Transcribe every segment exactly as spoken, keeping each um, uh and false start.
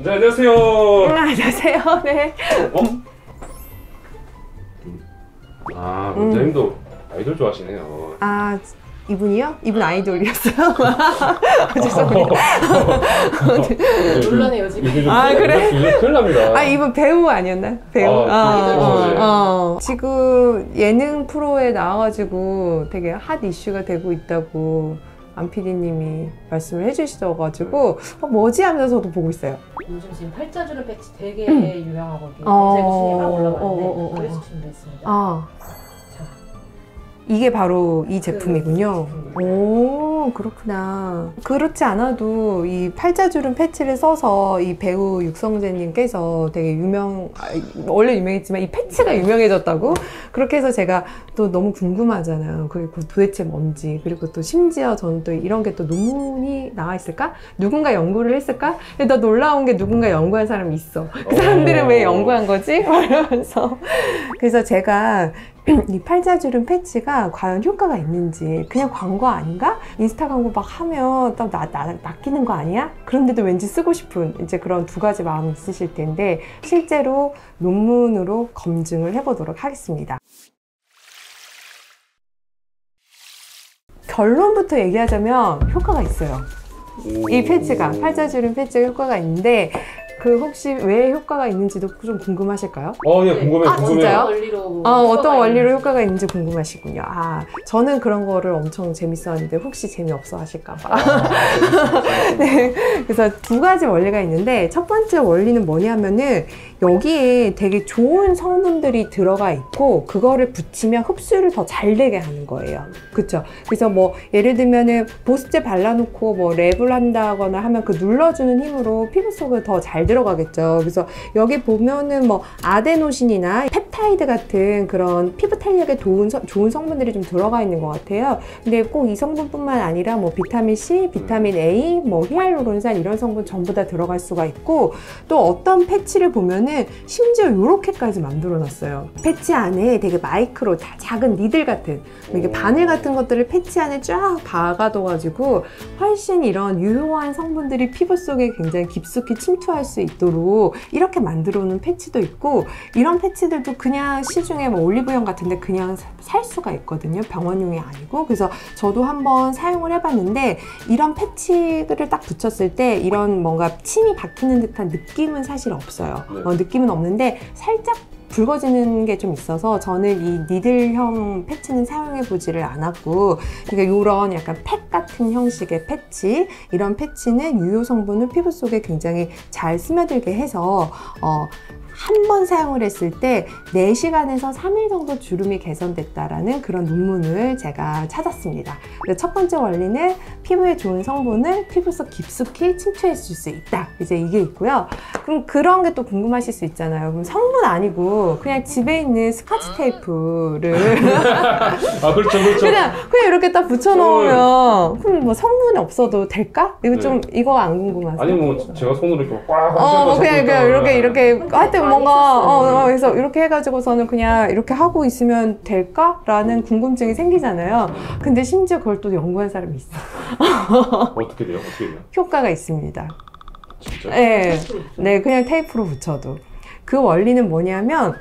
네, 안녕하세요. 음, 안녕하세요. 네. 어? 아, 원장님도 음. 아이돌 좋아하시네요. 아, 이분이요? 이분 아이돌이었어요? 죄송합니다. 논란의 여지. 아, 그래? 큰일 납니다. 아, 이분 배우 아니었나? 배우. 아, 어, 어, 네. 어. 지금 예능 프로에 나와가지고 되게 핫 이슈가 되고 있다고 안 피디님이 말씀을 해주셔가지고 어, 뭐지 하면서 저도 보고 있어요. 요즘 지금 팔자주름 패치 되게 음. 유명하거든요. 검색 순위 막 올라가는데 어, 어, 어, 그래서 준비했습니다. 아. 이게 바로 이 제품이군요. 그 오, 그렇구나. 그렇지 않아도 이 팔자주름 패치를 써서 이 배우 육성재님께서 되게 유명, 원래 유명했지만 이 패치가 유명해졌다고? 그렇게 해서 제가 또 너무 궁금하잖아요. 그리고 도대체 뭔지. 그리고 또 심지어 저는 또 이런 게 또 논문이 나와 있을까? 누군가 연구를 했을까? 근데 더 놀라운 게 누군가 연구한 사람이 있어. 그 사람들은 왜 연구한 거지? 이러면서. 그래서 제가 이 팔자주름 패치가 과연 효과가 있는지 그냥 광고 아닌가? 인스타 광고 막 하면 딱 나, 나, 낚이는 거 아니야? 그런데도 왠지 쓰고 싶은 이제 그런 두 가지 마음이 있으실 텐데 실제로 논문으로 검증을 해보도록 하겠습니다. 결론부터 얘기하자면 효과가 있어요. 이 패치가, 팔자주름 패치가 효과가 있는데 그 혹시 왜 효과가 있는지도 좀 궁금하실까요? 어, 예, 궁금해요. 아, 궁금해요. 진짜요? 원리로 어, 어떤 원리로 효과가 있는지 궁금하시군요. 아, 저는 그런 거를 엄청 재밌어하는데 혹시 재미없어 하실까봐. 아, 네, 그래서 두 가지 원리가 있는데 첫 번째 원리는 뭐냐면은 여기에 되게 좋은 성분들이 들어가 있고 그거를 붙이면 흡수를 더 잘 되게 하는 거예요. 그쵸? 그래서 뭐 예를 들면은 보습제 발라놓고 뭐 랩을 한다거나 하면 그 눌러주는 힘으로 피부 속에 더 잘 들어가겠죠. 그래서 여기 보면은 뭐 아데노신이나 펩타이드 같은 그런 피부 탄력에 좋은, 좋은 성분들이 좀 들어가 있는 것 같아요. 근데 꼭 이 성분뿐만 아니라 뭐 비타민 C, 비타민 A, 뭐 히알루론산 이런 성분 전부 다 들어갈 수가 있고 또 어떤 패치를 보면은 심지어 이렇게까지 만들어 놨어요. 패치 안에 되게 마이크로 작은 니들 같은 이게 바늘 같은 것들을 패치 안에 쫙 박아둬가지고 훨씬 이런 유효한 성분들이 피부 속에 굉장히 깊숙이 침투할 수 있도록 이렇게 만들어 놓은 패치도 있고 이런 패치들도 그냥 시중에 뭐 올리브영 같은데 그냥 살 수가 있거든요. 병원용이 아니고. 그래서 저도 한번 사용을 해봤는데 이런 패치를 딱 붙였을 때 이런 뭔가 침이 박히는 듯한 느낌은 사실 없어요. 어, 느낌은 없는데 살짝 붉어지는 게 좀 있어서 저는 이 니들형 패치는 사용해 보지를 않았고 그러니까 이런 약간 팩 같은 형식의 패치 이런 패치는 유효 성분을 피부 속에 굉장히 잘 스며들게 해서 어, 한 번 사용을 했을 때 네 시간에서 삼 일 정도 주름이 개선됐다라는 그런 논문을 제가 찾았습니다. 첫 번째 원리는 피부에 좋은 성분을 피부 속 깊숙이 침투해 줄 수 있다. 이제 이게 있고요. 그럼 그런 게 또 궁금하실 수 있잖아요. 그럼 성분 아니고 그냥 집에 있는 스카치 테이프를 아, 그렇죠, 그렇죠. 그냥 그냥 이렇게 딱 붙여놓으면 그럼 뭐 성분이 없어도 될까? 이거 좀 네. 이거 안 궁금하세요? 아니 뭐 제가 손으로 이렇게 꽉 어, 뭐 그냥 그냥 이렇게 이렇게 하여튼 뭔가 어, 어, 그래서 이렇게 해가지고서는 그냥 이렇게 하고 있으면 될까라는 궁금증이 생기잖아요. 근데 심지어 그걸 또 연구한 사람이 있어. 어떻게 돼요? 어떻게 돼요? 효과가 있습니다. 진짜? 네, 네, 그냥 테이프로 붙여도. 그 원리는 뭐냐면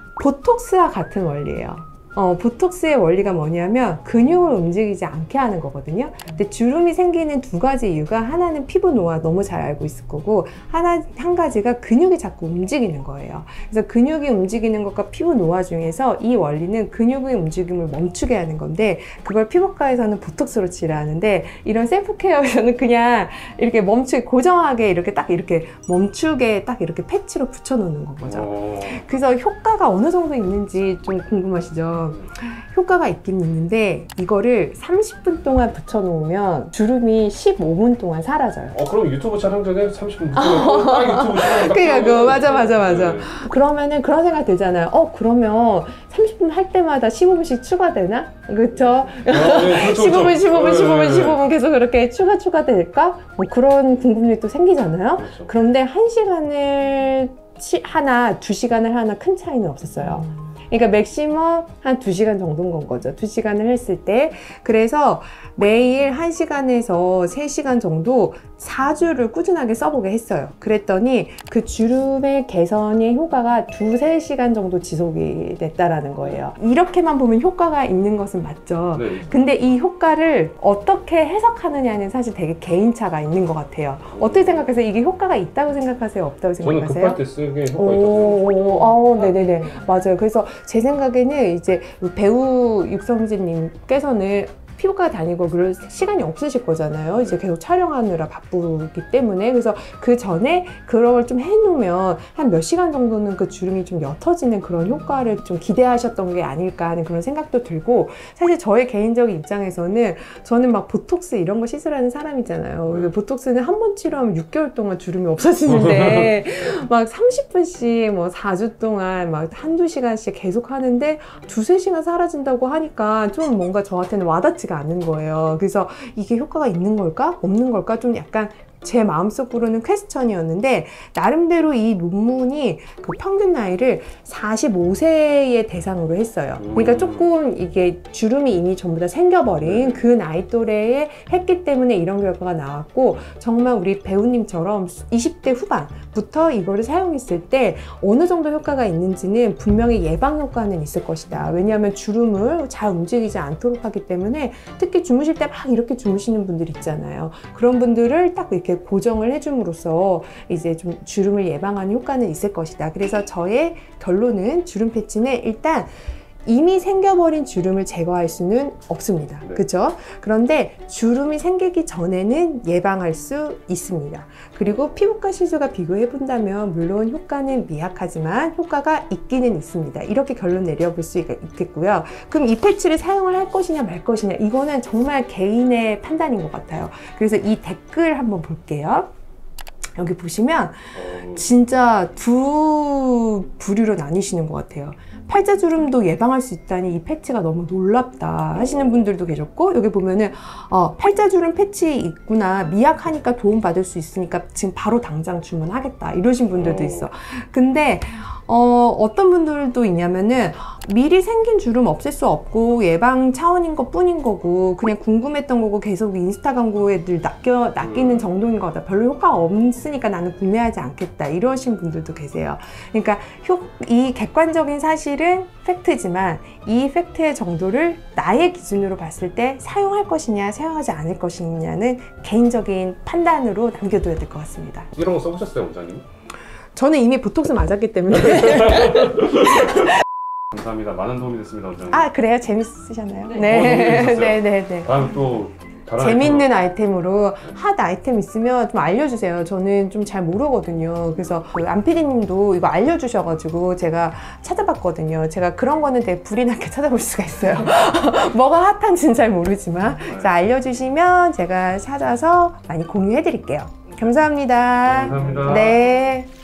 보톡스와 같은 원리예요. 어, 보톡스의 원리가 뭐냐면 근육을 움직이지 않게 하는 거거든요. 근데 주름이 생기는 두 가지 이유가 하나는 피부 노화 너무 잘 알고 있을 거고 하나 한 가지가 근육이 자꾸 움직이는 거예요. 그래서 근육이 움직이는 것과 피부 노화 중에서 이 원리는 근육의 움직임을 멈추게 하는 건데 그걸 피부과에서는 보톡스로 치료하는데 이런 셀프 케어에서는 그냥 이렇게 멈추게 고정하게 이렇게 딱 이렇게 멈추게 딱 이렇게 패치로 붙여 놓는 거죠. 그래서 효과가 어느 정도 있는지 좀 궁금하시죠? 효과가 있긴 있는데 이거를 삼십 분 동안 붙여놓으면 주름이 십오 분 동안 사라져요. 어, 그럼 유튜브 촬영 전에 삼십 분 붙여놓고 딱 유튜브 촬영 그러니까 그 맞아 맞아 맞아. 네. 그러면은 그런 생각 들잖아요. 어 그러면 삼십 분 할 때마다 십오 분씩 추가되나? 그렇죠? 어, 네, 그렇죠, 십오 분 십오 분 십오 분 십오 분 계속 그렇게 추가 추가될까? 뭐 그런 궁금증이 또 생기잖아요. 그렇죠. 그런데 한 시간을 치, 하나 두 시간을 하나 큰 차이는 없었어요. 음. 그러니까 맥시멈 한 두 시간 정도인 건 거죠. 두 시간을 했을 때. 그래서 매일 한 시간에서 세 시간 정도 사 주를 꾸준하게 써보게 했어요. 그랬더니 그 주름의 개선의 효과가 두세 시간 정도 지속이 됐다라는 거예요. 이렇게만 보면 효과가 있는 것은 맞죠. 네. 근데 이 효과를 어떻게 해석하느냐는 사실 되게 개인차가 있는 것 같아요. 어떻게 생각하세요? 이게 효과가 있다고 생각하세요? 없다고 저는 생각하세요? 급할 때 쓰기에 효과가 있다고 오, 어, 네네네. 맞아요. 그래서 제 생각에는 이제 배우 육성진님께서는 피부과 다니고 그럴 시간이 없으실 거잖아요. 이제 계속 촬영하느라 바쁘기 때문에. 그래서 그 전에 그런 걸 좀 해놓으면 한 몇 시간 정도는 그 주름이 좀 옅어지는 그런 효과를 좀 기대하셨던 게 아닐까 하는 그런 생각도 들고, 사실 저의 개인적인 입장에서는 저는 막 보톡스 이런 거 시술하는 사람이잖아요. 보톡스는 한 번 치료하면 육 개월 동안 주름이 없어지는데 막 삼십 분씩 뭐 사 주 동안 막 한두 시간씩 계속 하는데 두세 시간 사라진다고 하니까 좀 뭔가 저한테는 와닿지 않는 거예요. 그래서 이게 효과가 있는 걸까? 없는 걸까? 좀 약간 제 마음속으로는 퀘스천이었는데, 나름대로 이 논문이 그 평균 나이를 사십오 세의 대상으로 했어요. 그러니까 조금 이게 주름이 이미 전부 다 생겨버린 그 나이 또래에 했기 때문에 이런 결과가 나왔고, 정말 우리 배우님처럼 이십 대 후반부터 이거를 사용했을 때 어느 정도 효과가 있는지는 분명히 예방 효과는 있을 것이다. 왜냐하면 주름을 잘 움직이지 않도록 하기 때문에, 특히 주무실 때 막 이렇게 주무시는 분들 있잖아요. 그런 분들을 딱 이렇게 고정을 해줌으로써 이제 좀 주름을 예방하는 효과는 있을 것이다. 그래서 저의 결론은 주름 패치는 일단 이미 생겨버린 주름을 제거할 수는 없습니다. 네. 그렇죠? 그런데 주름이 생기기 전에는 예방할 수 있습니다. 그리고 피부과 시술과 비교해 본다면 물론 효과는 미약하지만 효과가 있기는 있습니다. 이렇게 결론 내려볼 수 있겠고요. 그럼 이 패치를 사용을 할 것이냐 말 것이냐, 이거는 정말 개인의 판단인 것 같아요. 그래서 이 댓글 한번 볼게요. 여기 보시면 진짜 두 부류로 나뉘시는 것 같아요. 팔자주름도 예방할 수 있다니 이 패치가 너무 놀랍다 하시는 분들도 계셨고, 여기 보면은 어, 팔자주름 패치 있구나, 미약하니까 도움받을 수 있으니까 지금 바로 당장 주문하겠다 이러신 분들도 있어. 근데 어, 어떤 분들도 있냐면은 미리 생긴 주름 없앨 수 없고 예방 차원인 것 뿐인 거고 그냥 궁금했던 거고 계속 인스타 광고에 늘 낚여, 낚이는 정도인 거다. 별로 효과가 없으니까 나는 구매하지 않겠다 이러신 분들도 계세요. 그러니까 효, 이 객관적인 사실은 팩트지만 이 팩트의 정도를 나의 기준으로 봤을 때 사용할 것이냐 사용하지 않을 것이냐는 개인적인 판단으로 남겨둬야 될 것 같습니다. 이런 거 써보셨어요, 원장님? 저는 이미 보톡스 맞았기 때문에. 감사합니다. 많은 도움이 됐습니다, 원장님. 아, 그래요? 재밌으셨나요? 네. 네. 어, 너무 네, 네, 네. 다음 또 다른 재밌는 아이템으로 핫 아이템 있으면 좀 알려주세요. 저는 좀 잘 모르거든요. 그래서 그 안피디님도 이거 알려주셔가지고 제가 찾아봤거든요. 제가 그런 거는 되게 불이 나게 찾아볼 수가 있어요. 뭐가 핫한지는 잘 모르지만. 그래서 알려주시면 제가 찾아서 많이 공유해드릴게요. 감사합니다. 감사합니다. 네.